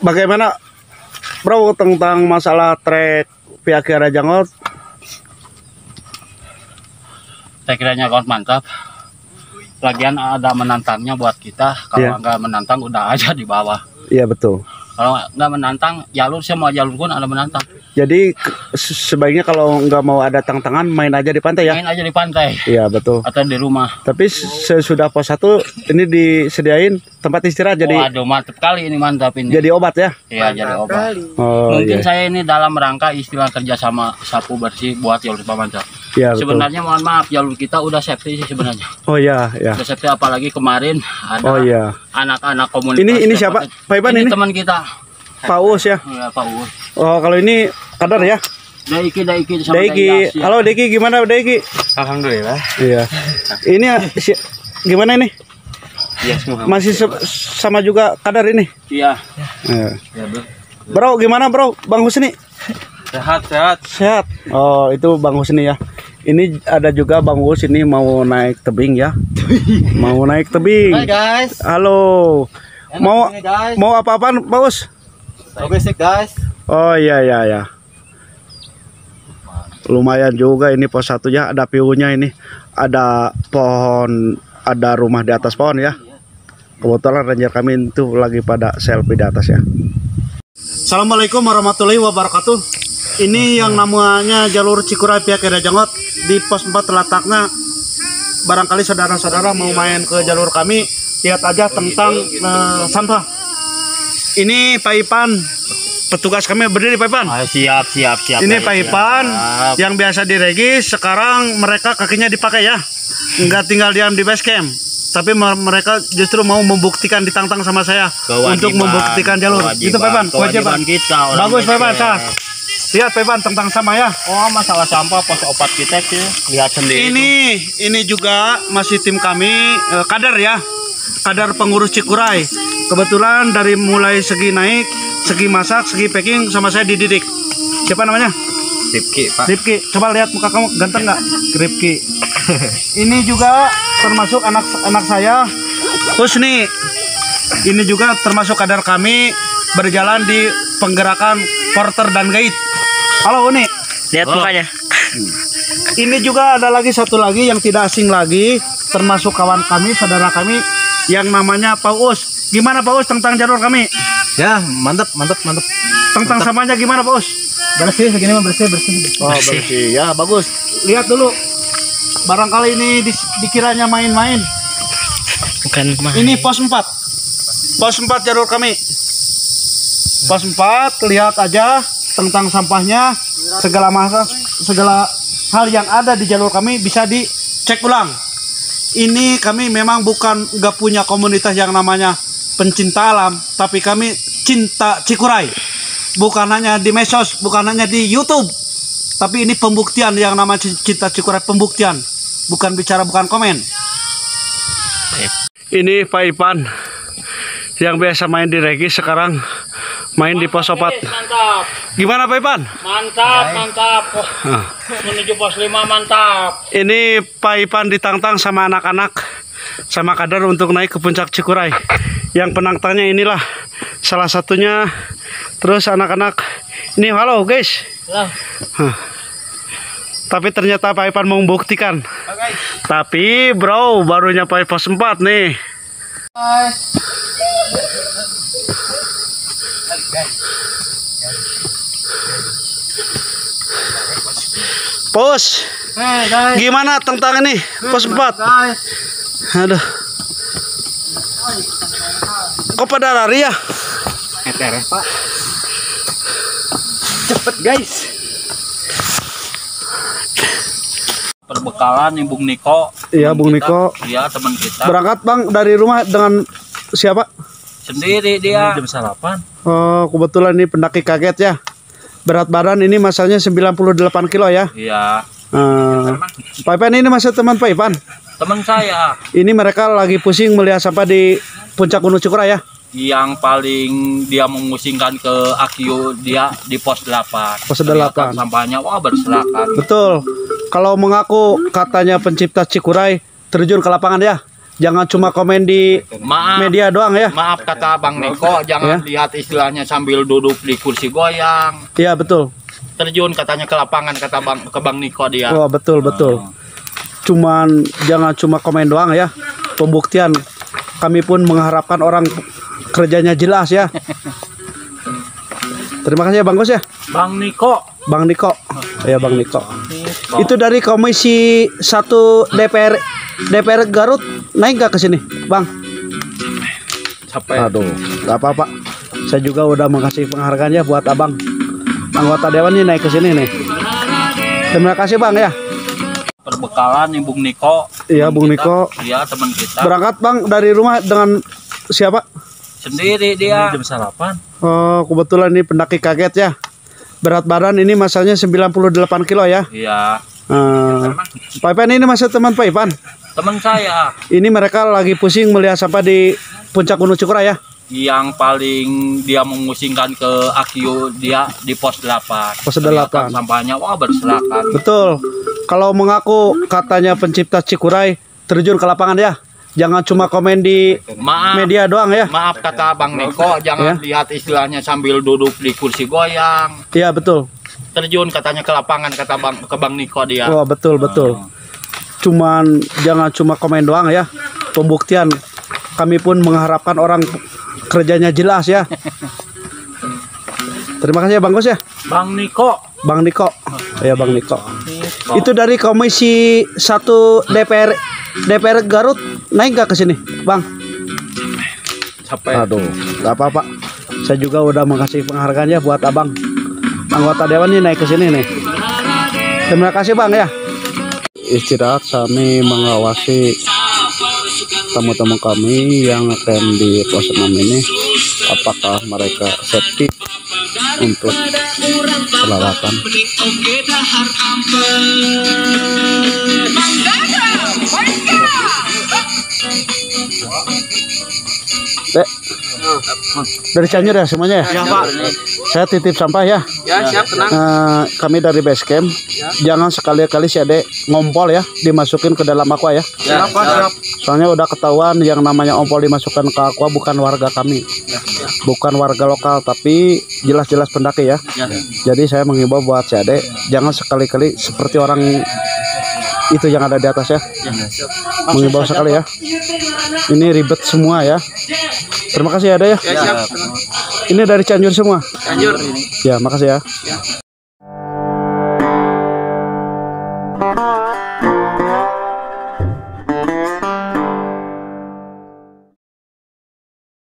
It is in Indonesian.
bagaimana bro tentang masalah trek pihak Kiara Jangot? Saya kira Jangot mantap. Lagian ada menantangnya buat kita. Kalau nggak menantang udah aja di bawah. Iya betul. Kalau nggak menantang jalur, semua jalur pun ada menantang. Jadi sebaiknya kalau nggak mau ada tantangan main aja di pantai ya? Main aja di pantai. Iya betul. Atau di rumah. Tapi sesudah pos 1 ini disediain tempat istirahat jadi. Waduh mantap kali ini, mantap ini. Jadi obat ya? Iya jadi obat. Oh, Mungkin iya. saya ini dalam rangka istilah kerja sama sapu bersih buat jalur Pamanca. Iya betul. Sebenarnya mohon maaf jalur kita udah safety sih sebenarnya. Oh iya ya. Udah safety, apalagi kemarin ada anak-anak komunitas. Ini siapa? Pak Ipan ini? Teman kita. Pak Uus ya? Iya Pak Uus. Oh kalau ini Kadar ya? Daiki sama Daiki. Halo Daiki, gimana Daiki? Alhamdulillah. Iya. Ini gimana ini? Iya semua. Masih sama juga Kadar ini? Iya. Ya, bro, gimana bro? Bang Husni? Sehat. Sehat. Oh, itu Bang Husni ya. Ini ada juga Bang Us ini mau naik tebing ya. Mau naik tebing. Hai guys. Halo. Guys. Mau apa-apaan, Pak Us? Basic guys. Oh iya. Lumayan juga ini pos 1 ya, ada view-nya ini. Ada pohon, ada rumah di atas pohon ya. Kebetulan ranger kami itu lagi pada selfie di atas ya. Assalamualaikum warahmatullahi wabarakatuh. Ini yang namanya jalur Cikuray pihak Kiara Jangot di pos 4 terletaknya. Barangkali saudara-saudara mau main ke jalur kami, lihat aja tentang sampah. Ini Pak Ipan, petugas kami berdiri Pak Ipan. Siap. Ini Pak Ipan yang biasa diregis, sekarang mereka kakinya dipakai ya. Enggak tinggal diam di base camp. Tapi mereka justru mau membuktikan, ditantang sama saya untuk membuktikan jalur. Itu Pak Ipan, kewajiban kita. Bagus Pak Ipan, lihat Pak Ipan tentang sampah ya. Oh masalah sampah pos opat kita sih, lihat sendiri. Ini juga masih tim kami Kadar ya. Kadar pengurus Cikuray. Kebetulan dari mulai segi naik, segi masak, segi packing sama saya dididik. Siapa namanya? Ripki Pak. Ripki. Coba lihat muka kamu, ganteng nggak? Ripki. Ini juga termasuk anak saya Husni. Ini juga termasuk Kadar kami berjalan di penggerakan porter dan guide. Halo Uni. Lihat mukanya. Ini juga ada satu lagi yang tidak asing lagi, termasuk kawan kami, saudara kami yang namanya Pak Us. Gimana Pak Us tentang jalur kami? Ya mantap. Tentang sampahnya gimana Pak Us? Bersih segini mah bersih. Oh bersih ya, bagus. Lihat dulu. Barangkali ini dikiranya main-main. Bukan main. Ini pos 4. Pos 4 jalur kami. Pos 4, lihat aja tentang sampahnya, segala hal yang ada di jalur kami bisa dicek ulang. Ini kami memang nggak punya komunitas yang namanya pencinta alam, tapi kami cinta Cikuray. Bukan hanya di medsos, bukan hanya di YouTube, tapi ini pembuktian yang namanya cinta Cikuray, pembuktian. Bukan bicara, bukan komen. Ini Pak Ipan yang biasa main di Regi, sekarang main di pos 4. Mantap. Gimana Pak Ipan? Mantap. Menuju pos 5 mantap. Ini Pak Ipan ditantang sama anak-anak, sama Kadar untuk naik ke puncak Cikuray. Yang penantangnya inilah salah satunya. Terus anak-anak ini, halo guys. Halo. Tapi ternyata Pak Ipan mau membuktikan. Tapi bro, baru nyampe pos 4 nih. Pos, gimana tentang ini pos 4? Aduh, kok pada lari ya? Eter Pak. Cepet guys. Perbekalan nih Bung Niko. Iya Bung Niko. Iya teman kita. Berangkat Bang dari rumah dengan siapa? Sendiri dia. Jam 8. Oh kebetulan ini pendaki kaget ya. Berat badan ini masanya 98 kilo ya. Iya. Pak Ipan ini masih teman Pak Ipan. Teman saya. Ini mereka lagi pusing melihat sampah di puncak Gunung Cikuray ya. Yang paling dia memusingkan ke Akio, dia di pos 8. Pos 8. Kelihatan sampahnya wah berserakan. Betul. Kalau mengaku katanya pencipta Cikuray terjun ke lapangan ya. jangan cuma komen di Maaf, media doang ya. maaf kata Bang Niko, jangan lihat istilahnya sambil duduk di kursi goyang. Iya betul. Terjun katanya ke lapangan kata Bang Niko dia. Wah betul betul. Cuman jangan cuma komen doang ya. Pembuktian kami pun mengharapkan orang kerjanya jelas ya. Terima kasih ya Bang Gus ya. Bang Niko. Bang Niko. Ya Bang Niko. Itu dari Komisi 1 DPR Garut naik nggak ke sini, Bang? Sampai Aduh, nggak apa-apa. Saya juga udah mengasih penghargaan ya buat Abang. Anggota dewan ini naik ke sini nih. Terima kasih Bang ya. perbekalan nih Bung Niko. Iya Bung Niko. Iya teman kita. Berangkat Bang dari rumah dengan siapa? Sendiri dia. Jam sarapan. Oh, kebetulan ini pendaki kaget ya. Berat badan ini masanya 98 kilo ya. Iya. Pak Ipan ini masih teman Pak Ipan. Teman saya Ini mereka lagi pusing melihat sampah di puncak Gunung Cikura ya. yang paling dia memusingkan ke Akio dia di pos 8. Pos 8. Kelihatan sampahnya wah berserakan. Betul. Kalau mengaku katanya pencipta Cikuray terjun ke lapangan ya. Jangan cuma komen di Maaf, media doang ya. maaf kata Bang Niko, jangan lihat istilahnya sambil duduk di kursi goyang. Iya betul. Terjun katanya ke lapangan kata Bang Niko dia. Wah betul betul. Cuman jangan cuma komen doang ya. Pembuktian kami pun mengharapkan orang kerjanya jelas ya. Terima kasih ya Bang Gus ya. Bang Niko. Bang Niko. Ya Bang Niko. Itu dari Komisi 1 DPR Garut naik nggak ke sini, Bang? Sampai Aduh, nggak apa-apa. Saya juga udah mengasih penghargaan ya buat Abang. Anggota dewan ini naik ke sini nih. Terima kasih Bang ya. Istirahat kami mengawasi tamu-tamu kami yang akan di pos 6 ini, apakah mereka safety untuk selawatan. Dek, dari Cianjur ya semuanya ya? Ya Pak. Saya titip sampah ya. Ya siap tenang. Kami dari base camp. Jangan sekali-kali si Ade ngompol ya, dimasukin ke dalam aqua ya. Ya, siap. Soalnya udah ketahuan yang namanya ompol dimasukkan ke aqua bukan warga kami. Bukan warga lokal tapi jelas-jelas pendaki ya. Ya. Jadi saya mengimbau buat si Ade jangan sekali-kali seperti orang itu yang ada di atas ya. Mengimbau sekali ya. Ini ribet semua ya. Terima kasih ya Ade ya. Ya siap. Ini dari Cianjur semua. Lanjut. Ya, makasih ya.